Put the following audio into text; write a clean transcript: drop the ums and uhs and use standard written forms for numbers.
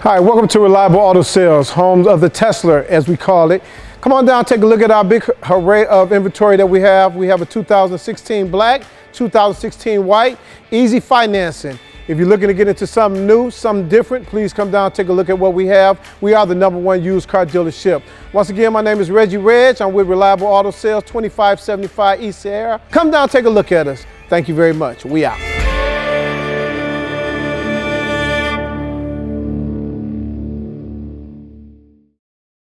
Hi, welcome to Reliable Auto Sales, home of the Tesla, as we call it. Come on down, take a look at our big array of inventory that we have. We have a 2016 black, 2016 white, easy financing. If you're looking to get into something new, something different, please come down, take a look at what we have. We are the #1 used car dealership. Once again, my name is Reggie Reg. I'm with Reliable Auto Sales, 2575 East Sierra. Come down, take a look at us. Thank you very much. We out.